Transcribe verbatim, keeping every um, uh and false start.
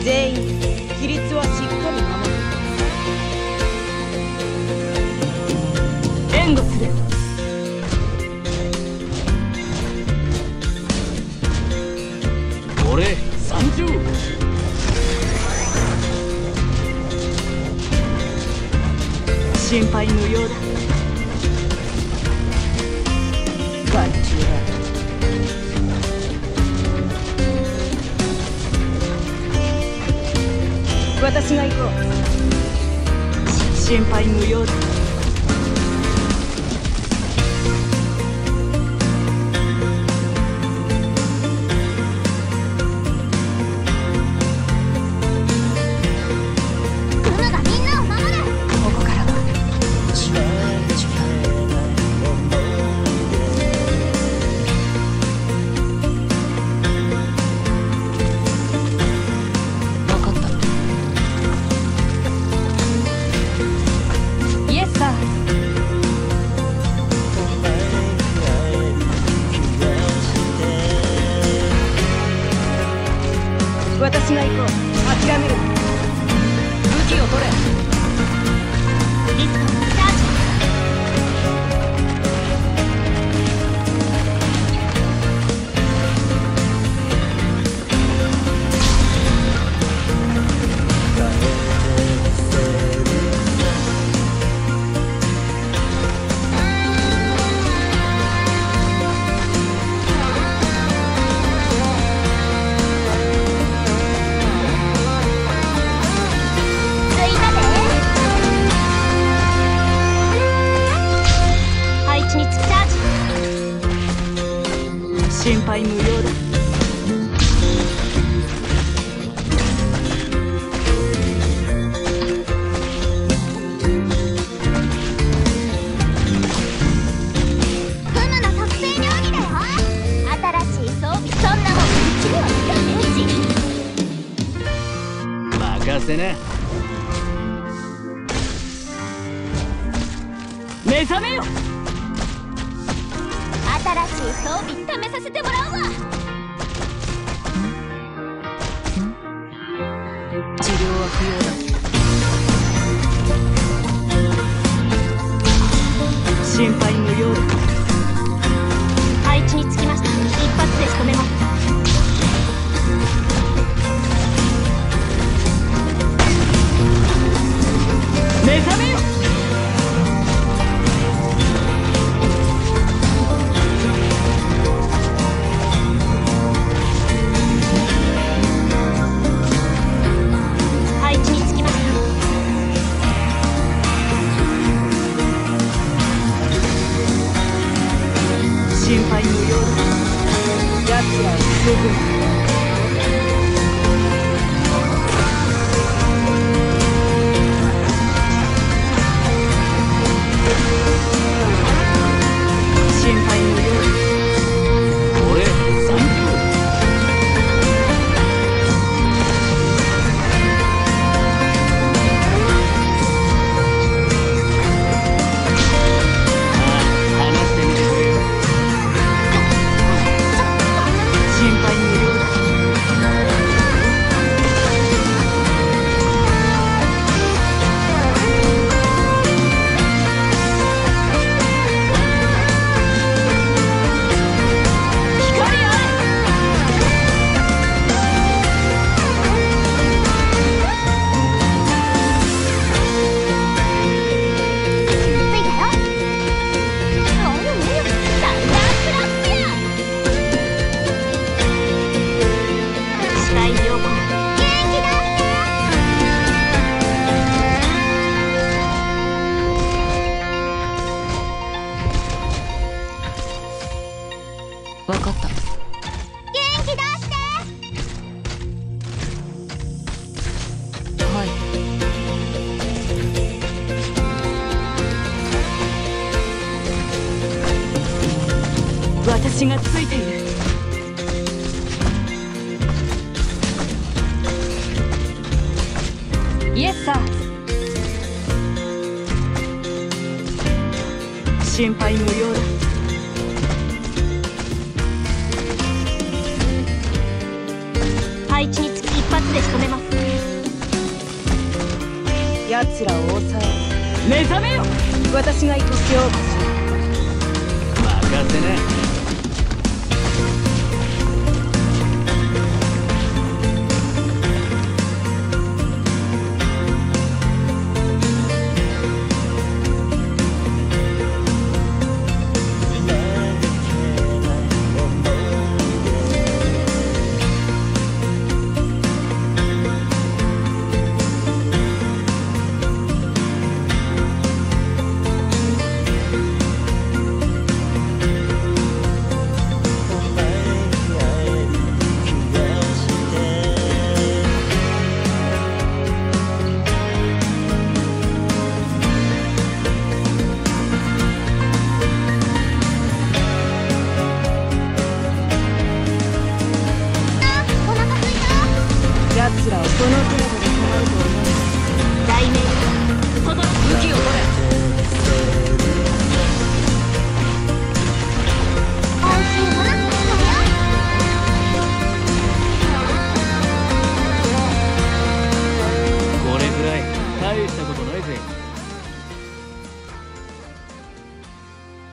全員規律はしっかり守る。援護する。 俺さんじゅう。 心配無用だ。外注だ。私が行こう。心配無用だ。私が行こう。諦める。武器を取れ。リストチャージ。心配無用だ。 ふむの特製料理だよ。新しい装備、そんなもんうちには使えねえし。 任せな。目覚めよ。 新しい装備試させてもらうわ。 治療は不要だ。心配無用だ。 配置につきました。一発で仕留めます。 目覚めよ。心配無用だ。奴らは十分。心配無用だ。 俺さんじゅう。 分かった。 元気出して。 はい。私がついている。イエスサー。心配無用だ。 配置につき一発で仕留めます。 奴らを抑え目覚めよ。 私が行く勝負し任せな。奴らをこの程度で止まると思う。 雷鳴とどろ武器を取れ。